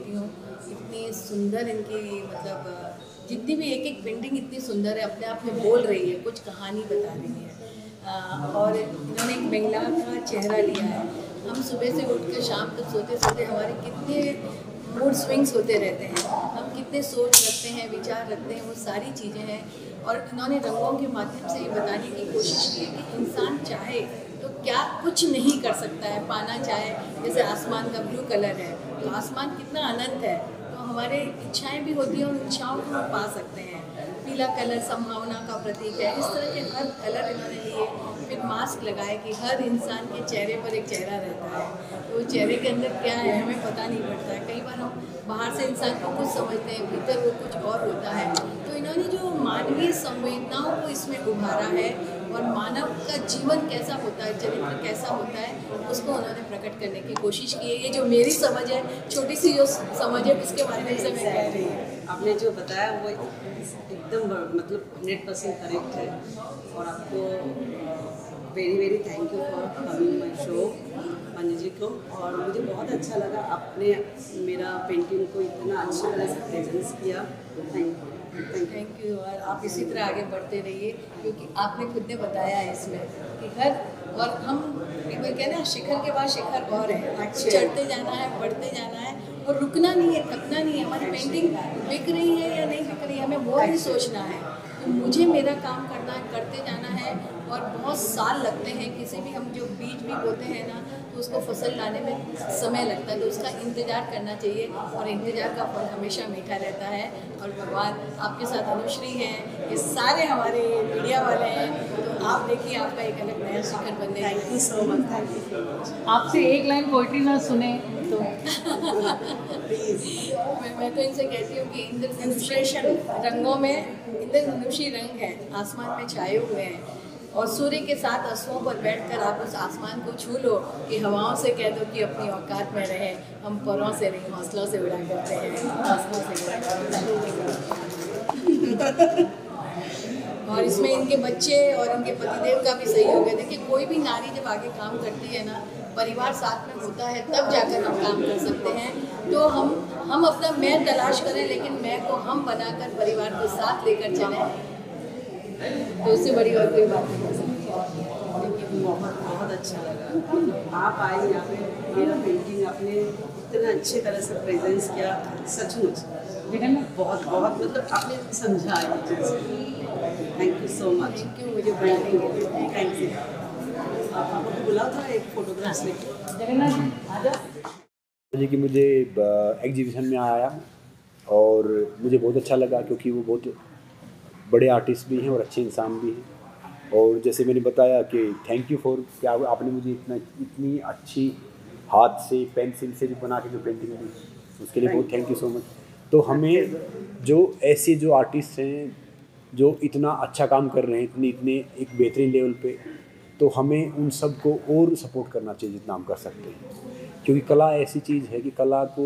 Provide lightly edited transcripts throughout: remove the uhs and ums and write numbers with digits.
देखती हूँ इतनी सुंदर इनकी मतलब जितनी भी एक एक पेंटिंग इतनी सुंदर है, अपने आप में बोल रही है, कुछ कहानी बता रही है। और इन्होंने एक महिला का चेहरा लिया है। हम सुबह से उठ कर शाम तक सोते सोते हमारे कितने मूड स्विंग्स होते रहते हैं, हम कितने सोच रखते हैं, विचार रखते हैं, वो सारी चीज़ें हैं। और इन्होंने रंगों के माध्यम से ये बताने की कोशिश की है कि इंसान चाहे तो क्या कुछ नहीं कर सकता है। पाना चाहे, जैसे आसमान का ब्लू कलर है तो आसमान कितना अनंत है, तो हमारे इच्छाएं भी होती हैं, उन इच्छाओं को हम पा सकते हैं। पीला कलर संभावना का प्रतीक है। इस तरह के हर कलर इन्होंने लिए। फिर मास्क लगाए कि हर इंसान के चेहरे पर एक चेहरा रहता है, तो चेहरे के अंदर क्या है हमें पता नहीं पड़ता है। कई बार हम बाहर से इंसान को कुछ समझते हैं, भीतर वो कुछ और होता है। तो इन्होंने जो मानवीय संवेदनाओं को इसमें उभारा है और मानव का जीवन कैसा होता है, चरित्र कैसा होता है, उसको उन्होंने प्रकट करने की कोशिश की है। ये जो मेरी समझ है, छोटी सी जो समझ है, उसके माध्यम से मैं कह रही हूँ। आपने जो बताया वो एकदम मतलब 100% करेक्ट है। और आपको very very thank you for coming my show Mani ji को। और मुझे बहुत अच्छा लगा आपने मेरा पेंटिंग को इतना अच्छी तरह से प्रेजेंस किया। Thank you. और आप इसी तरह आगे बढ़ते रहिए, क्योंकि आपने खुद ने बताया है इसमें कि हर और हम कहते हैं ना, शिखर के बाद शिखर और है, चढ़ते जाना है, बढ़ते जाना है और रुकना नहीं है, थकना नहीं है। हमारी पेंटिंग बिक रही है या नहीं बिक रही है, हमें वो नहीं सोचना है। तो मुझे मेरा काम करना है, करते जाना है। और बहुत साल लगते हैं, किसी भी हम जो बीज भी बोते हैं ना, तो उसको फसल लाने में समय लगता है, तो उसका इंतज़ार करना चाहिए। और इंतज़ार का फल हमेशा मीठा रहता है। और भगवान आपके साथ अनुश्री हैं, ये सारे हमारे मीडिया वाले हैं, तो आप देखिए आपका एक अलग नया शिखर बन जाएगा। Thank you so much, thank you so much. आपसे एक लाइन पोइट्री ना सुने तो मैं तो इनसे कहती हूँ कि इंद्रधनुषी रंगों में इंद्रधनुषी रंग है, आसमान में छाए हुए हैं। और सूर्य के साथ अश्वों पर बैठकर आप उस आसमान को छू लो कि हवाओं से कह दो कि अपनी औकात में रहे, हम परों से नहीं हौसलों से उड़ा करते हैं, हौसलों से उड़ा करते हैं। और इसमें इनके बच्चे और इनके पतिदेव का भी सहयोग है। देखिए, कोई भी नारी जब आगे काम करती है ना, परिवार साथ में होता है, तब जाकर हम काम कर सकते हैं। तो हम अपना मैं तलाश करें, लेकिन मैं को हम बनाकर परिवार को साथ लेकर चलें, तो उससे बड़ी और कोई बात नहीं हो सकती। बहुत बहुत अच्छा लगा आप आए यहाँ पे, मेरा पेंटिंग आपने इतना अच्छे तरह से प्रेजेंस किया। सचमुच बहुत बहुत मतलब आपने समझा ये चीज़। Thank you so much. Thank you मुझे बुलाने के लिए। Thank you. आपको बुला था एक फोटोग्राफ्स लेके। जगन्नाथ जी आजा। जी कि मुझे एग्जीबिशन में आया और मुझे बहुत अच्छा लगा, क्योंकि वो बहुत बड़े आर्टिस्ट भी हैं और अच्छे इंसान भी हैं। और जैसे मैंने बताया कि थैंक यू फॉर क्या आपने मुझे इतनी अच्छी हाथ से पेंसिल से जो बना के जो पेंटिंग दी, उसके लिए बहुत थैंक यू सो मच। तो हमें जो ऐसे जो आर्टिस्ट हैं जो इतना अच्छा काम कर रहे हैं, इतने एक बेहतरीन लेवल पे, तो हमें उन सब को और सपोर्ट करना चाहिए जितना हम कर सकते हैं। क्योंकि कला ऐसी चीज़ है कि कला को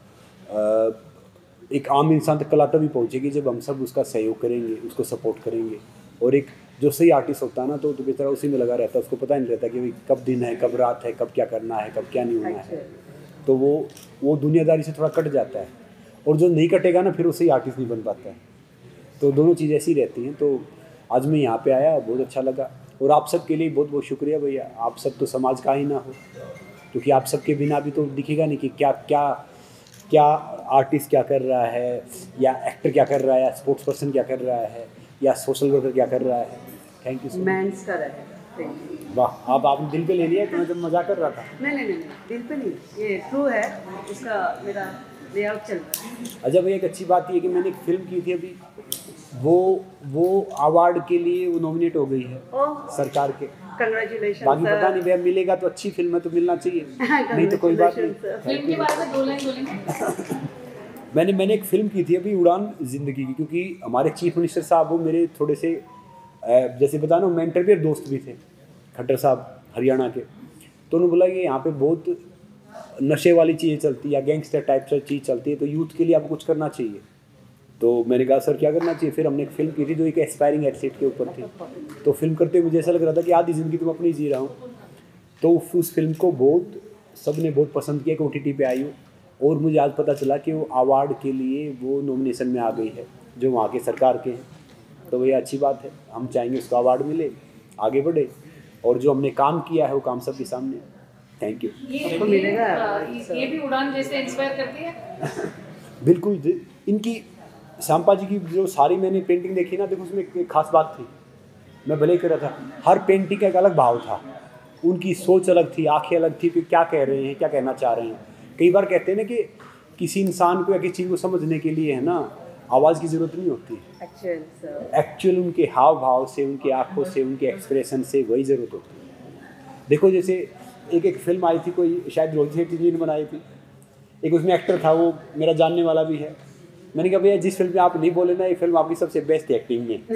एक आम इंसान तक कला तभी पहुँचेगी जब हम सब उसका सहयोग करेंगे, उसको सपोर्ट करेंगे। और एक जो सही आर्टिस्ट होता है ना, तो बेचारा उसी में लगा रहता है, उसको पता नहीं रहता कि भाई कब दिन है, कब रात है, कब क्या करना है, कब क्या नहीं होना है। तो वो दुनियादारी से थोड़ा कट जाता है, और जो नहीं कटेगा ना, फिर वो सही आर्टिस्ट नहीं बन पाता है। तो दोनों चीज़ ऐसी रहती हैं। तो आज मैं यहाँ पे आया, बहुत अच्छा लगा। और आप सब के लिए बहुत बहुत शुक्रिया भैया। आप सब तो समाज का ही ना हो, क्योंकि आप सब के बिना भी तो दिखेगा नहीं कि क्या क्या क्या आर्टिस्ट क्या कर रहा है, या एक्टर क्या कर रहा है, या स्पोर्ट्स पर्सन क्या कर रहा है, या सोशल वर्कर क्या कर रहा है। Thank you so much. वाह, आपने दिल पे ले लिया। तो मैं जब मजाक कर रहा था। नहीं, दिल पे नहीं, ये ट्रू है, उसका मेरा लेआउट चल रहा है। अच्छा भैया, एक अच्छी बात ये कि मैंने एक फिल्म की थी अभी, वो अवार्ड के लिए वो नॉमिनेट हो गई है सरकार के। कंग्रेचुलेशन। बाकी पता नहीं भैया, मिलेगा तो अच्छी फिल्म है तो मिलना चाहिए, नहीं तो कोई बात नहीं। फिल्म के बारे में 2 लाइन बोलेंगे। मैंने एक फिल्म की थी अभी, उड़ान ज़िंदगी की, क्योंकि हमारे चीफ मिनिस्टर साहब वो मेरे थोड़े से जैसे बता ना, मेंटर भी दोस्त भी थे, खट्टर साहब हरियाणा के। तो उन्होंने बोला कि यहाँ पे बहुत नशे वाली चीज़ें चलती है या गैंगस्टर टाइप से चीज़ चलती है, तो यूथ के लिए आपको कुछ करना चाहिए। तो मैंने कहा सर क्या करना चाहिए। फिर हमने एक फिल्म की थी जो एक एस्पायरिंग एथलीट के ऊपर थी। तो फिल्म करते हुए मुझे ऐसा लग रहा था कि आधी ज़िंदगी तुम अपनी जी रहा हूँ। तो उस फिल्म को सब ने बहुत पसंद किया कि OTT पे आई हो। और मुझे आज पता चला कि वो अवार्ड के लिए वो नॉमिनेशन में आ गई है, जो वहाँ के सरकार के हैं। तो ये अच्छी बात है, हम चाहेंगे उसका अवार्ड मिले, आगे बढ़े, और जो हमने काम किया है वो काम सबके सामने। Thank you. आपको मिलेगा ये भी उड़ान जैसे इंस्पायर करती है। बिल्कुल। इनकी शांपा जी की जो सारी मैंने पेंटिंग देखी ना, देखो उसमें एक खास बात थी, मैं भले ही कर रहा था, हर पेंटिंग का एक अलग भाव था, उनकी सोच अलग थी, आंखें अलग थी कि क्या कह रहे हैं, क्या कहना चाह रहे हैं। कई बार कहते हैं ना कि किसी इंसान को या किसी चीज़ को समझने के लिए है ना, आवाज़ की ज़रूरत नहीं होती, एक्चुअल उनके हाव भाव से, उनकी आंखों से, उनके एक्सप्रेशन से वही ज़रूरत होती है। देखो जैसे एक फिल्म आई थी, कोई शायद रोहित शेट्टी जी ने बनाई थी, एक उसमें एक्टर था, वो मेरा जानने वाला भी है। मैंने कहा भैया जिस फिल्म में आप नहीं बोले ना, ये फिल्म आपकी सबसे बेस्ट एक्टिंग में।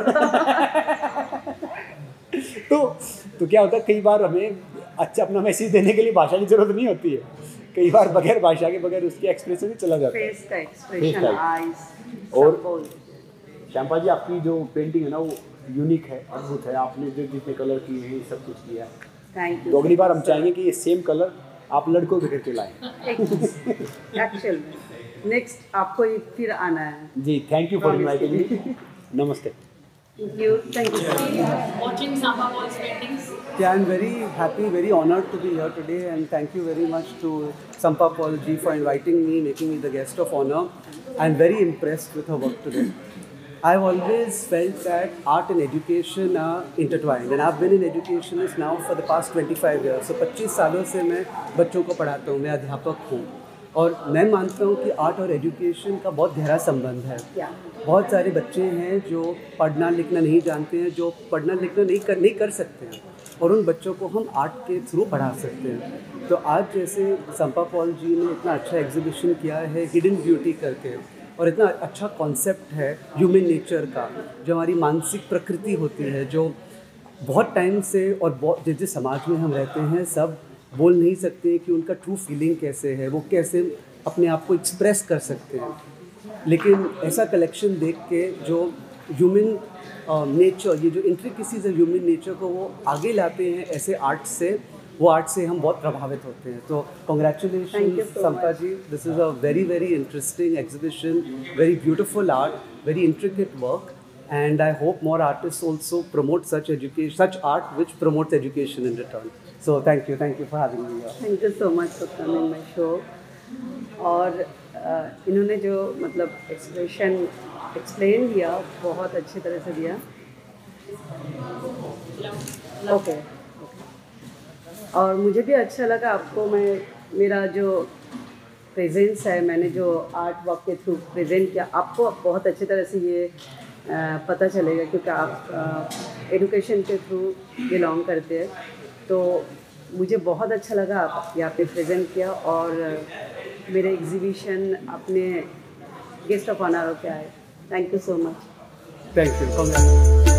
तो क्या होता है, कई बार हमें अच्छा अपना मैसेज देने के लिए भाषा की जरूरत नहीं होती है, कई बार बगैर भाषा के, बगैर उसके एक्सप्रेशन ही चला जाता है। फेस का एक्सप्रेशन, आईज। और शांपा जी आपकी जो पेंटिंग है ना, वो यूनिक है, अद्भुत है। आपने जो जितने कलर किए हैं सब कुछ किया है। Thank you. तो अगली बार हम चाहेंगे कि ये सेम कलर आप लड़कों के करके लाएं। एक्चुअल नेक्स्ट आपको फिर आना है जी। Thank you for inviting me. नमस्ते। Thank you. Thank you. Watching Samba Paul's paintings. Yeah, I'm very happy, very honored to be here today, and thank you very much to Sampa Paul ji for inviting me, making me the guest of honor. I'm very impressed with her work today. I've always felt that art and education are intertwined, and I've been in education now for the past 25 years. So 25 सालों से मैं बच्चों को पढ़ाता हूँ, मैं अध्यापक हूँ, और मैं मानता हूँ कि आर्ट और एजुकेशन का बहुत गहरा संबंध है। बहुत सारे बच्चे हैं जो पढ़ना लिखना नहीं जानते हैं, जो पढ़ना लिखना नहीं कर सकते हैं, और उन बच्चों को हम आर्ट के थ्रू पढ़ा सकते हैं। तो आज जैसे संपा पॉल जी ने इतना अच्छा एग्जीबिशन किया है हिडन ब्यूटी करके, और इतना अच्छा कॉन्सेप्ट है ह्यूमन नेचर का, जो हमारी मानसिक प्रकृति होती है, जो बहुत टाइम से और बहुत जिस समाज में हम रहते हैं सब बोल नहीं सकते कि उनका ट्रू फीलिंग कैसे है, वो कैसे अपने आप को एक्सप्रेस कर सकते हैं। लेकिन ऐसा कलेक्शन देख के जो ह्यूमन नेचर, ये जो इंट्रिकेसीज है ह्यूमन नेचर को वो आगे लाते हैं ऐसे आर्ट से, वो आर्ट से हम बहुत प्रभावित होते हैं। तो congratulation Sampa ji, this is a very very interesting exhibition, very beautiful art, very intricate work, and I hope more artists also promote such art which promotes education in return. So thank you for having me here. Thank you so much for coming my show. और इन्होंने जो मतलब explain किया बहुत अच्छी तरह से दिया। ओके। और मुझे भी अच्छा लगा आपको, मेरा जो प्रेजेंस है, मैंने जो आर्ट वर्क के थ्रू प्रेजेंट किया, आपको बहुत अच्छी तरह से ये पता चलेगा क्योंकि आप एजुकेशन के थ्रू बिलोंग करते हैं। तो मुझे बहुत अच्छा लगा आप यहाँ पे प्रेजेंट किया, और मेरे एग्जीबिशन अपने गेस्ट ऑफ ऑनर होकर आए। Thank you so much. Thank you. Congrats.